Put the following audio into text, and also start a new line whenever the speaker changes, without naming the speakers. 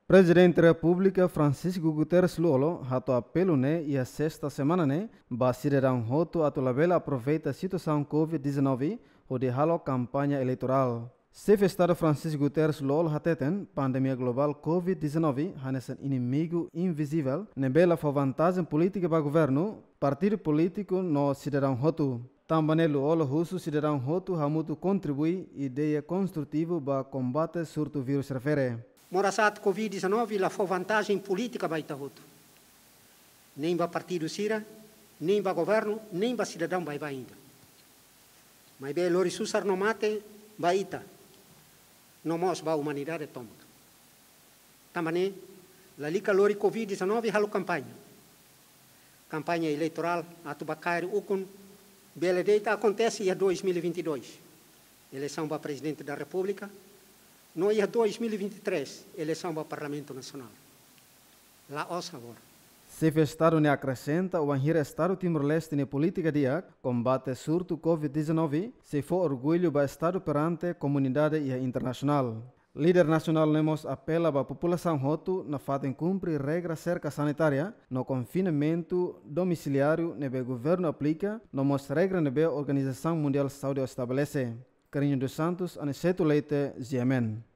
Presidente da República Francisco Guterres Lolo hato apelo e a sexta semana ba cidadão hoto atolabela aproveita a situação COVID-19 o de halo campanha eleitoral. Chefe Estado Francisco Guterres Lolo hateten pandemia global COVID-19 hanesan inimigo invisível nebela for vantagem política para governo partido político no cidadão hoto. Também Lolo russo cidadão hoto hamutu contribui ideia construtiva para combate surto vírus refere.
Morasat Covid-19 la foi vantagem política para Itaúto. Nem para partido Sira, nem para governo, nem para cidadão vai ainda. Mas bem, lori susar no mate, vai Ita. Não mostra a humanidade toma. Também, la lica lori Covid-19 halo campanha. Campanha eleitoral, atubacair ukun, bela data acontece em 2022. Eleição para presidente da República. No ia 2023, eleição para o Parlamento Nacional. Lá ossa agora.
Se o Estado ne acrescenta o anhir Estado Timor-Leste ne política dia combate surto COVID-19, se for orgulho para Estado perante a comunidade e internacional. Líder nacional nemos apela para a população hoto na fatem cumprir regra cerca sanitária no confinamento domiciliário nebe governo aplica, no mos regra nebe Organização Mundial de Saúde estabelece. Carinho dos Santos, Aniceto Leite, Ziemen.